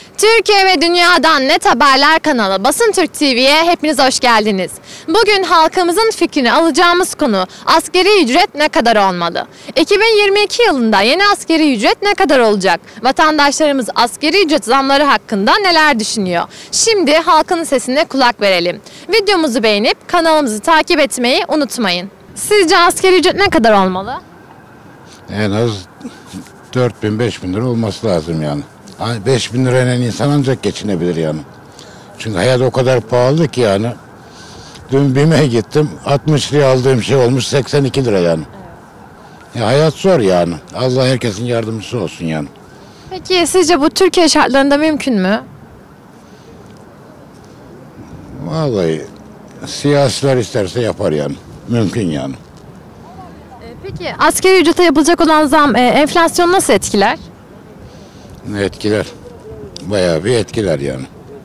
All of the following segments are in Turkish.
Türkiye ve dünyadan net haberler kanalı Basın Türk TV'ye hepiniz hoş geldiniz. Bugün halkımızın fikrini alacağımız konu asgari ücret ne kadar olmalı? 2022 yılında yeni asgari ücret ne kadar olacak? Vatandaşlarımız asgari ücret zamları hakkında neler düşünüyor? Şimdi halkın sesine kulak verelim. Videomuzu beğenip kanalımızı takip etmeyi unutmayın. Sizce asgari ücret ne kadar olmalı? En az 4.000-5.000 lira olması lazım yani. 5.000 lirayla insan ancak geçinebilir yani. Çünkü hayat o kadar pahalı ki yani. Dün BİM'e gittim, 60 liraya aldığım şey olmuş 82 lira yani. Ya hayat zor yani. Allah herkesin yardımcısı olsun yani. Peki sizce bu Türkiye şartlarında mümkün mü? Vallahi siyasiler isterse yapar yani. Mümkün yani. Peki asgari ücrete yapılacak olan zam enflasyonu nasıl etkiler? Etkiler. Bayağı bir etkiler yani.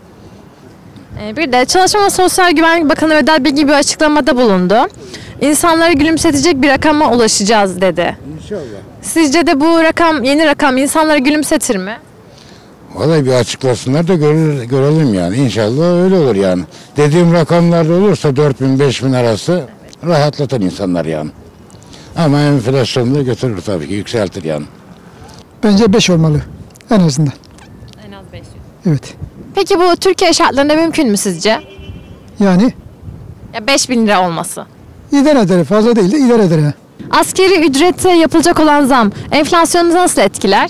Bir de Çalışma ve Sosyal Güvenlik Bakanı Vedat Bilgin bir açıklamada bulundu. İnsanları gülümsetecek bir rakama ulaşacağız dedi. İnşallah. Sizce de bu rakam, yeni rakam insanları gülümsetir mi? Vallahi bir açıklasınlar da görelim yani. İnşallah öyle olur yani. Dediğim rakamlarda olursa 4.000-5.000 arası rahatlatan insanlar yani. Ama enflasyonu da götürür tabii ki, yükseltir yani. Bence 5 olmalı en azından. En az 500. Evet. Peki bu Türkiye şartlarında mümkün mü sizce? Yani Ya 5.000 lira olması. idare eder, fazla değil de idare eder. Yani. Asgari ücrete yapılacak olan zam enflasyonu nasıl etkiler?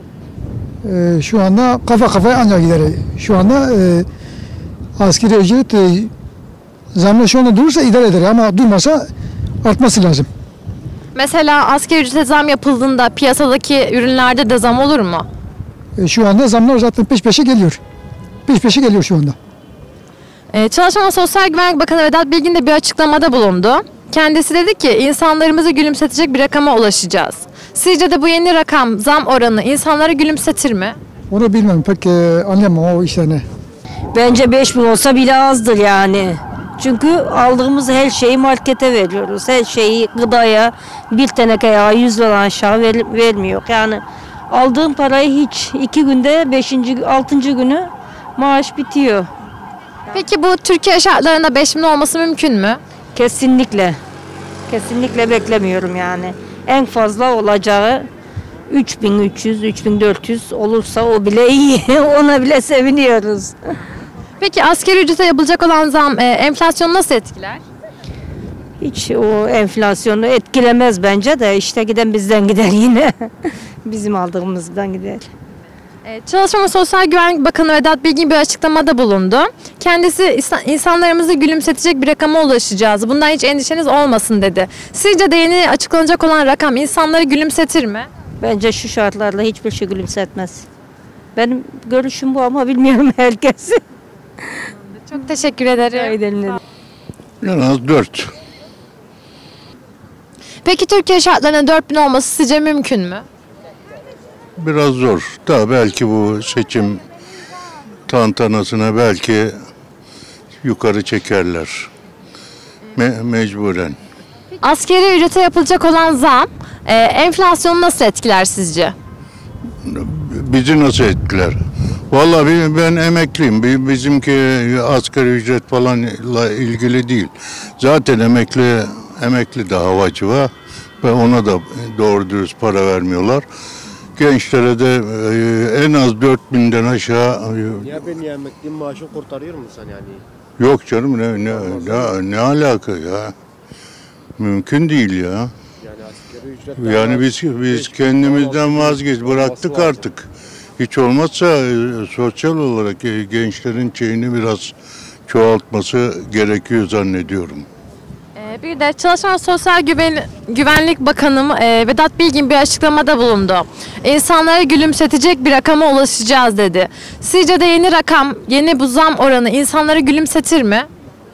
Şu anda kafa kafaya ancak gider. Şu anda asgari ücret zamla şu anda durursa idare eder ama durmasa artması lazım. Mesela asgari ücrete zam yapıldığında piyasadaki ürünlerde de zam olur mu? Şu anda zamlar zaten peş peşe geliyor. Peş peşe geliyor şu anda. Çalışma ve Sosyal Güvenlik Bakanı Vedat Bilgin de bir açıklamada bulundu. Kendisi dedi ki insanlarımızı gülümsetecek bir rakama ulaşacağız. Sizce de bu yeni rakam, zam oranı insanları gülümsetir mi? Onu bilmem pek anlayamam o işlerini. Bence 5.000 olsa bile azdır yani. Çünkü aldığımız her şeyi markete veriyoruz. Her şeyi gıdaya, bir teneke yağı 100 lira aşağı vermiyor. Yani aldığım parayı hiç 2 günde 5. 6. günü maaş bitiyor. Peki bu Türkiye şartlarında 5.000 olması mümkün mü? Kesinlikle. Kesinlikle beklemiyorum yani. En fazla olacağı 3.300, 3.400 olursa o bile iyi. Ona bile seviniyoruz. Peki asgari ücrete yapılacak olan zam enflasyonu nasıl etkiler? Hiç o enflasyonu etkilemez bence de işte giden bizden gider yine. Bizim aldığımızdan gider. Çalışma ve Sosyal Güvenlik Bakanı Vedat Bilgin bir açıklamada bulundu. Kendisi insanlarımızı gülümsetecek bir rakama ulaşacağız. Bundan hiç endişeniz olmasın dedi. Sizce de yeni açıklanacak olan rakam insanları gülümsetir mi? Bence şu şartlarla hiçbir şey gülümsetmez. Benim görüşüm bu ama bilmiyorum herkesi. Çok teşekkür ederim. En az 4. Peki Türkiye şartlarında 4.000 olması sizce mümkün mü? Biraz zor. Da belki bu seçim tantanasına belki yukarı çekerler. Mecburen. Asgari ücrete yapılacak olan zam enflasyonu nasıl etkiler sizce? Bizi nasıl etkiler? Vallahi ben emekliyim. Bizimki asgari ücret falanla ilgili değil. Zaten emekli de havacı var ve ona da doğru dürüst para vermiyorlar. Gençlere de en az 4.000'den aşağı. Ya ben emekliyim maaşı kurtarıyor mu sen yani? Yok canım ne alaka ya? Mümkün değil ya. Yani asgari ücret. Yani biz kendimizden bıraktık artık. Hiç olmazsa sosyal olarak gençlerin şeyini biraz çoğaltması gerekiyor zannediyorum. Bir de Çalışma ve Sosyal Güvenlik Bakanı Vedat Bilgin bir açıklamada bulundu. İnsanları gülümsetecek bir rakama ulaşacağız dedi. Sizce de yeni rakam, yeni bu zam oranı insanları gülümsetir mi?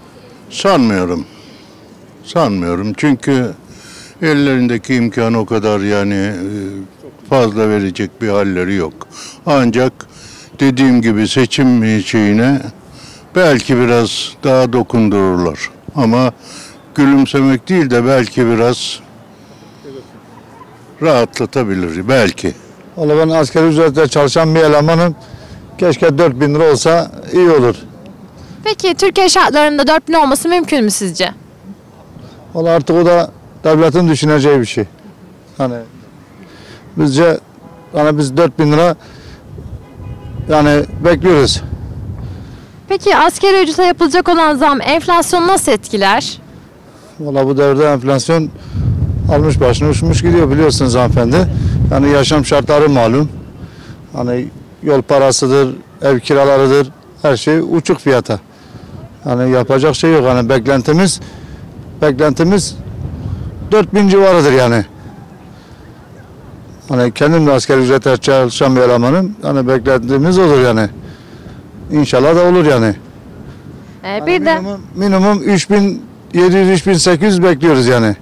Sanmıyorum çünkü ellerindeki imkan o kadar yani fazla verecek bir halleri yok. Ancak dediğim gibi seçim şeyine belki biraz daha dokundururlar. Ama gülümsemek değil de belki biraz rahatlatabilir belki. Vallahi ben asgari ücretle çalışan bir elemanım. Keşke 4000 lira olsa iyi olur. Peki Türkiye şartlarında 4000 olması mümkün mü sizce? Vallahi artık o da devletin düşüneceği bir şey. Hani bizce hani biz 4000 lira yani bekliyoruz. Peki asgari ücrete yapılacak olan zam enflasyonu nasıl etkiler? Vallahi bu devirde enflasyon almış başını uçmuş gidiyor biliyorsunuz hanımefendi. Yani yaşam şartları malum. Hani yol parasıdır, ev kiralarıdır, her şey uçuk fiyata. Hani yapacak şey yok. Hani beklentimiz 4000 civarıdır yani. Hani kendim de asgari ücrete çalışan bir elemanım. Hani beklentimiz olur yani. İnşallah da olur yani. Bir de Minimum 3700-3800 bekliyoruz yani.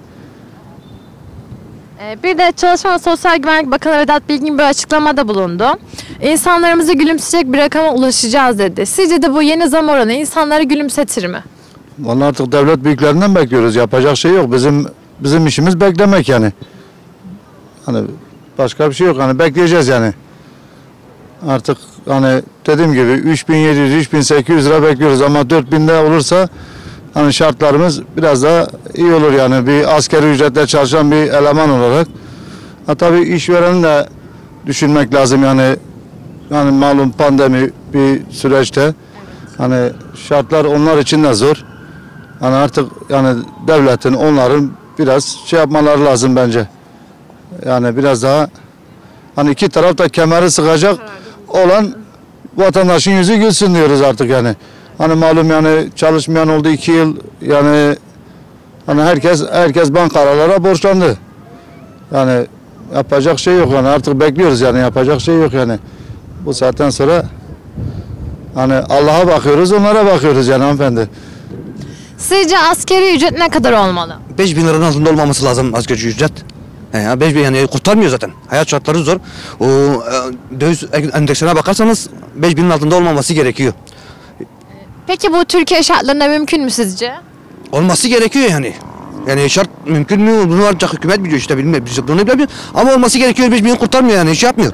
Çalışma ve Sosyal Güvenlik Bakanı Vedat Bilgin bir açıklamada bulundu. İnsanlarımızı gülümseyecek bir rakama ulaşacağız dedi. Sizce de bu yeni zam oranı insanları gülümsetir mi? Vallahi artık devlet büyüklerinden bekliyoruz. Yapacak şey yok. Bizim işimiz beklemek yani. Hani başka bir şey yok. Hani bekleyeceğiz yani. Artık hani dediğim gibi 3700-3800 lira bekliyoruz ama 4000'de olursa hani şartlarımız biraz daha iyi olur yani bir asgari ücretle çalışan bir eleman olarak. Tabii işvereni de düşünmek lazım yani malum pandemi bir süreçte hani şartlar onlar için de zor. Hani artık yani devletin onların biraz şey yapmaları lazım bence. Yani biraz daha hani iki taraf da kemeri sıkacak olan vatandaşın yüzü gülsün diyoruz artık yani. Hani malum yani çalışmayan oldu 2 yıl yani hani herkes bankalara borçlandı. Yani yapacak şey yok yani artık bekliyoruz yani yapacak şey yok yani. Bu saatten sonra hani Allah'a bakıyoruz onlara bakıyoruz yani hanımefendi. Sizce asgari ücret ne kadar olmalı? 5000 liranın altında olmaması lazım asgari ücret. 5000 yani kurtarmıyor zaten. Hayat şartları zor. O döviz endeksine bakarsanız 5000'in altında olmaması gerekiyor. Peki bu Türkiye şartlarında mümkün mü sizce? Olması gerekiyor yani. Yani şart mümkün mü? Bunu ancak hükümet biliyor işte bilmiyorum. Biz bunu bilmiyoruz. Ama olması gerekiyor. 5000'i kurtarmıyor yani. Şey yapmıyor.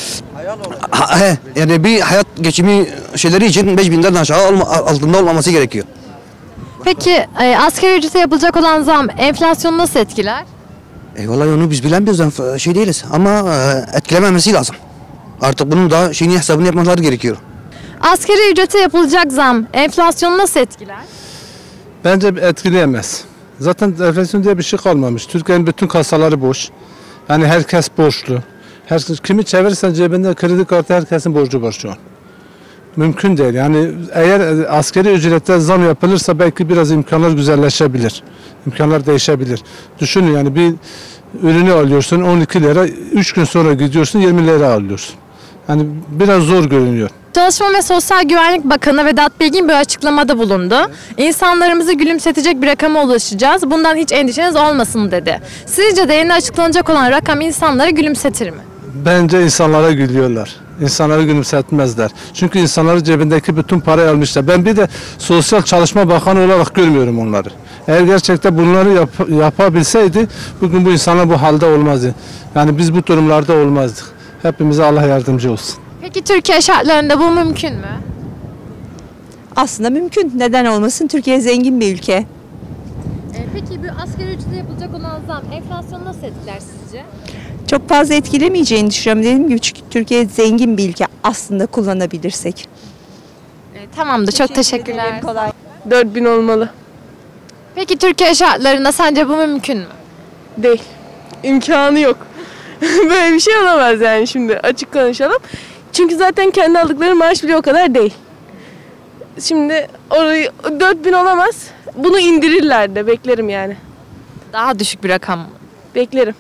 Yani bir hayat geçimi şeyleri için 5000'den aşağı altında olmaması gerekiyor. Peki asgari ücrete yapılacak olan zam enflasyonu nasıl etkiler? Vallahi onu biz bilemiyoruz. Şey değiliz. Ama etkilememesi lazım. Artık bunun da şeyini hesabını yapmaları gerekiyor. Asgari ücrete yapılacak zam enflasyonu nasıl etkiler? Bence etkileyemez. Zaten enflasyon diye bir şey kalmamış. Türkiye'nin bütün kasaları boş. Yani herkes borçlu. Kimi çevirirsen cebinde kredi kartı herkesin borcu var şu an. Mümkün değil. Yani eğer asgari ücrette zam yapılırsa belki biraz imkanlar güzelleşebilir. İmkanlar değişebilir. Düşünün yani bir ürünü alıyorsun 12 lira, 3 gün sonra gidiyorsun 20 lira alıyorsun. Yani biraz zor görünüyor. Çalışma ve Sosyal Güvenlik Bakanı Vedat Bilgin bir açıklamada bulundu. İnsanlarımızı gülümsetecek bir rakama ulaşacağız. Bundan hiç endişeniz olmasın dedi. Sizce de yeni açıklanacak olan rakam insanları gülümsetir mi? Bence insanlara gülüyorlar. İnsanları gülümsetmezler. Çünkü insanları cebindeki bütün parayı almışlar. Ben bir de Sosyal Çalışma Bakanı olarak görmüyorum onları. Eğer gerçekten bunları yapabilseydi bugün bu insanlar bu halde olmazdı. Yani biz bu durumlarda olmazdık. Hepimize Allah yardımcı olsun. Peki Türkiye şartlarında bu mümkün mü? Aslında mümkün. Neden olmasın? Türkiye zengin bir ülke. Peki bu asgari ücrete yapılacak olan zam enflasyonu nasıl etkiler sizce? Çok fazla etkilemeyeceğini düşünüyorum. Dediğim gibi çünkü Türkiye zengin bir ülke aslında kullanabilirsek. Tamamdır. Çok teşekkürler. Kolay. 4000 olmalı. Peki Türkiye şartlarında sence bu mümkün mü? Değil. İmkanı yok. Böyle bir şey olamaz yani şimdi açık konuşalım. Çünkü zaten kendi aldıkları maaş bile o kadar değil. Şimdi orayı 4000 olamaz. Bunu indirirler de beklerim yani. Daha düşük bir rakam mı? Beklerim.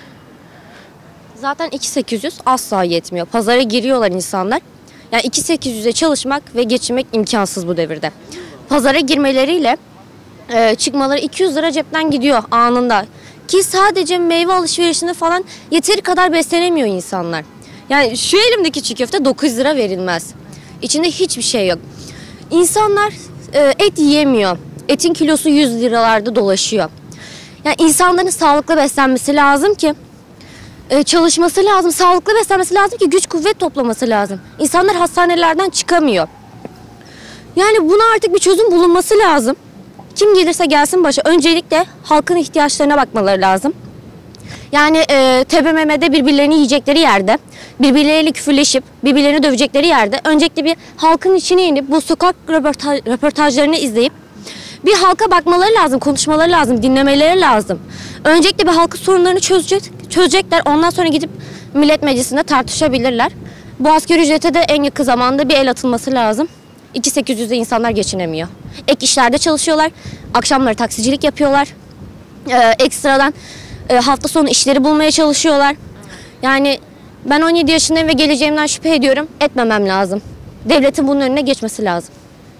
Zaten 2800 asla yetmiyor. Pazara giriyorlar insanlar. Yani 2800'e çalışmak ve geçinmek imkansız bu devirde. Pazara girmeleriyle çıkmaları 200 lira cepten gidiyor anında. Ki sadece meyve alışverişinde falan yeteri kadar beslenemiyor insanlar. Yani şu elimdeki çiğ köfte 900 lira verilmez. İçinde hiçbir şey yok. İnsanlar et yiyemiyor. Etin kilosu 100 liralarda dolaşıyor. Yani insanların sağlıklı beslenmesi lazım ki çalışması lazım, sağlıklı beslenmesi lazım ki güç kuvvet toplaması lazım. İnsanlar hastanelerden çıkamıyor. Yani buna artık bir çözüm bulunması lazım. Kim gelirse gelsin başa. Öncelikle halkın ihtiyaçlarına bakmaları lazım. Yani TBMM'de birbirlerini yiyecekleri yerde, birbirleriyle küfürleşip, birbirlerini dövecekleri yerde öncelikle bir halkın içine inip bu sokak röportajlarını izleyip bir halka bakmaları lazım, konuşmaları lazım, dinlemeleri lazım. Öncelikle bir halkın sorunlarını çözecekler. Ondan sonra gidip Millet Meclisi'nde tartışabilirler. Bu asgari ücrete de en yakın zamanda bir el atılması lazım. 2.800'de insanlar geçinemiyor. Ek işlerde çalışıyorlar. Akşamları taksicilik yapıyorlar. Ekstradan hafta sonu işleri bulmaya çalışıyorlar. Yani ben 17 yaşındayım ve geleceğimden şüphe ediyorum. Etmemem lazım. Devletin bunun önüne geçmesi lazım.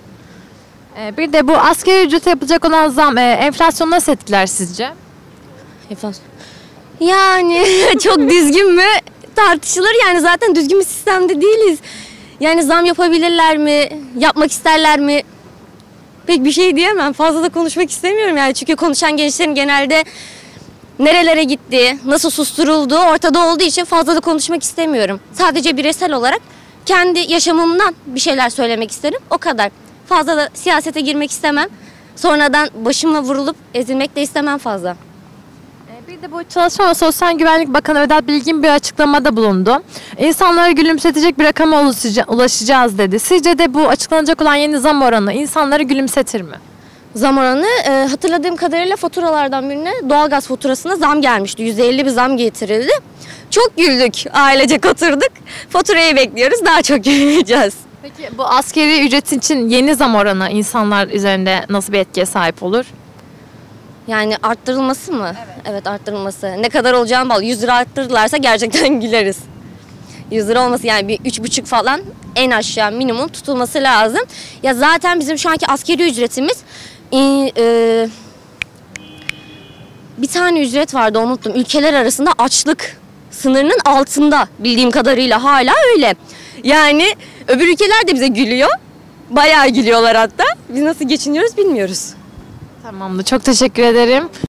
Bir de bu asgari ücrete yapılacak olan zam enflasyonu nasıl etkiler sizce? Enflasyon. Yani çok düzgün mü tartışılır, yani zaten düzgün bir sistemde değiliz. Yani zam yapabilirler mi, yapmak isterler mi? Pek bir şey diyemem. Fazla da konuşmak istemiyorum yani. Çünkü konuşan gençlerin genelde nerelere gitti, nasıl susturulduğu ortada olduğu için fazla da konuşmak istemiyorum. Sadece bireysel olarak kendi yaşamımdan bir şeyler söylemek isterim. O kadar. Fazla da siyasete girmek istemem. Sonradan başımla vurulup ezilmek de istemem fazla. Bir de bu Çalışma ve Sosyal Güvenlik Bakanı Vedat Bilgin bir açıklamada bulundu. İnsanları gülümsetecek bir rakama ulaşacağız dedi. Sizce de bu açıklanacak olan yeni zam oranı insanları gülümsetir mi? Zam oranı hatırladığım kadarıyla faturalardan birine doğalgaz faturasına zam gelmişti. %50 bir zam getirildi. Çok güldük, ailecek oturduk. Faturayı bekliyoruz, daha çok güleceğiz. Peki bu asgari ücret için yeni zam oranı insanlar üzerinde nasıl bir etkiye sahip olur? Yani arttırılması mı? Evet, arttırılması. Ne kadar olacağını bağlı. 100 lira arttırırlarsa gerçekten güleriz. 100 lira olması yani bir 3,5 falan en aşağı minimum tutulması lazım. Ya zaten bizim şu anki asgari ücretimiz bir tane ücret vardı, unuttum. Ülkeler arasında açlık sınırının altında bildiğim kadarıyla hala öyle. Yani öbür ülkeler de bize gülüyor. Bayağı gülüyorlar hatta. Biz nasıl geçiniyoruz bilmiyoruz. Tamamdır. Çok teşekkür ederim.